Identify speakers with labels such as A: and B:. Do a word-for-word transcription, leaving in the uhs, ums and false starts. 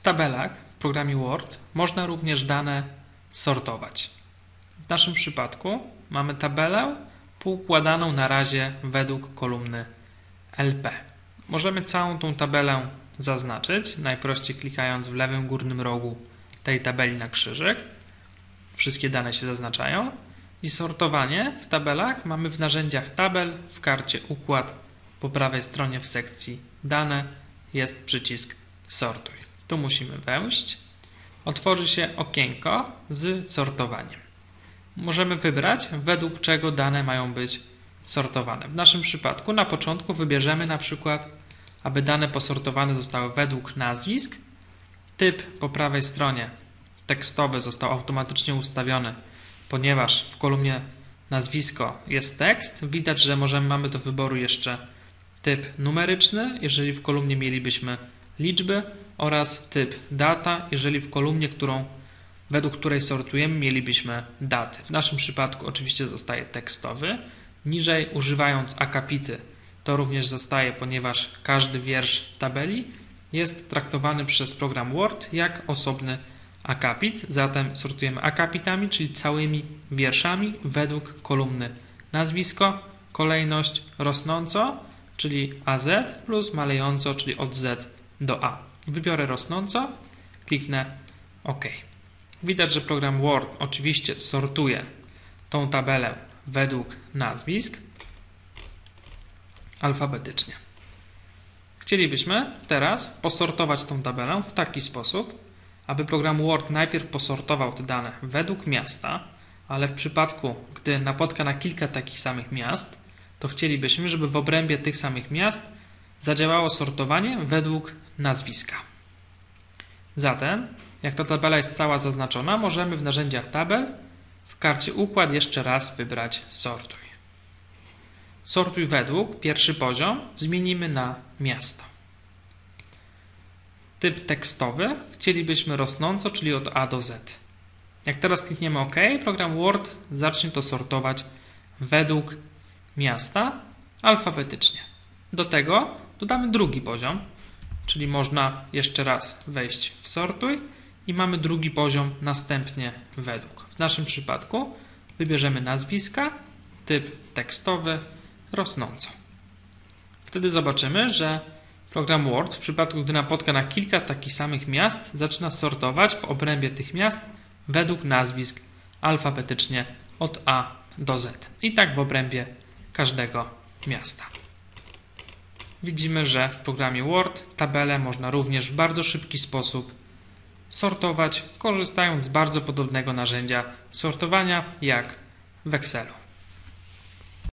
A: tabelach w programie Word można również dane sortować. W naszym przypadku mamy tabelę poukładaną na razie według kolumny L P. Możemy całą tą tabelę zaznaczyć, najprościej klikając w lewym górnym rogu tej tabeli na krzyżyk. Wszystkie dane się zaznaczają. I sortowanie w tabelach mamy w narzędziach tabel w karcie Układ. Po prawej stronie w sekcji Dane jest przycisk Sortuj. Tu musimy wejść. Otworzy się okienko z sortowaniem. Możemy wybrać, według czego dane mają być sortowane. W naszym przypadku na początku wybierzemy na przykład, aby dane posortowane zostały według nazwisk. Typ po prawej stronie tekstowy został automatycznie ustawiony, ponieważ w kolumnie nazwisko jest tekst. Widać, że możemy, mamy do wyboru jeszcze typ numeryczny, jeżeli w kolumnie mielibyśmy liczby, oraz typ data, jeżeli w kolumnie, którą, według której sortujemy, mielibyśmy daty. W naszym przypadku oczywiście zostaje tekstowy. Niżej, używając akapity, to również zostaje, ponieważ każdy wiersz tabeli jest traktowany przez program Word jak osobny akapit. Zatem sortujemy akapitami, czyli całymi wierszami według kolumny nazwisko, kolejność rosnąco, czyli A Z, plus malejąco, czyli od Z do A. Wybiorę rosnąco, kliknę OK. Widać, że program Word oczywiście sortuje tą tabelę według nazwisk alfabetycznie. Chcielibyśmy teraz posortować tą tabelę w taki sposób, aby program Word najpierw posortował te dane według miasta, ale w przypadku, gdy napotka na kilka takich samych miast, to chcielibyśmy, żeby w obrębie tych samych miast zadziałało sortowanie według nazwiska. Zatem, jak ta tabela jest cała zaznaczona, możemy w narzędziach tabel w karcie Układ jeszcze raz wybrać Sortuj. Sortuj według, pierwszy poziom, zmienimy na miasto. Typ tekstowy chcielibyśmy rosnąco, czyli od A do Z. Jak teraz klikniemy OK, program Word zacznie to sortować według miasta alfabetycznie. Do tego dodamy drugi poziom, czyli można jeszcze raz wejść w Sortuj i mamy drugi poziom następnie według. W naszym przypadku wybierzemy nazwiska, typ tekstowy, rosnąco. Wtedy zobaczymy, że program Word w przypadku, gdy napotka na kilka takich samych miast, zaczyna sortować w obrębie tych miast według nazwisk alfabetycznie od A do Z. I tak w obrębie każdego miasta. Widzimy, że w programie Word tabelę można również w bardzo szybki sposób sortować, korzystając z bardzo podobnego narzędzia sortowania jak w Excelu.